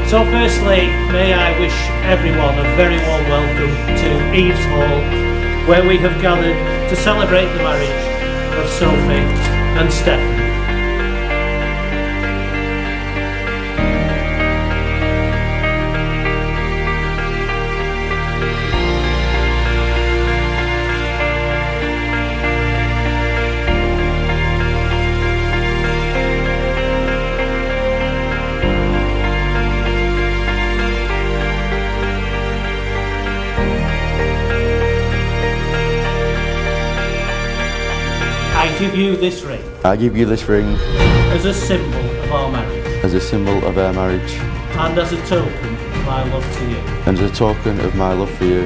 So firstly, may I wish everyone a very warm welcome to Eve's Hall, where we have gathered to celebrate the marriage of Sophie and Stefan. I give you this ring. I give you this ring as a symbol of our marriage. as a symbol of our marriage. And as a token of my love for you. And as a token of my love for you.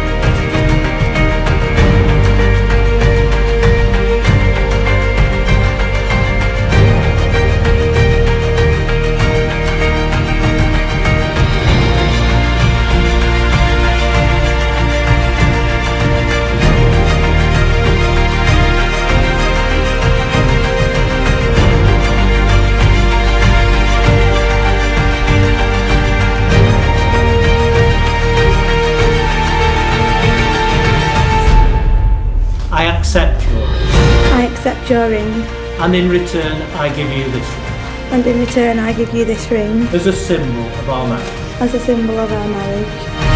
I accept your ring. And in return I give you this ring. As a symbol of our marriage.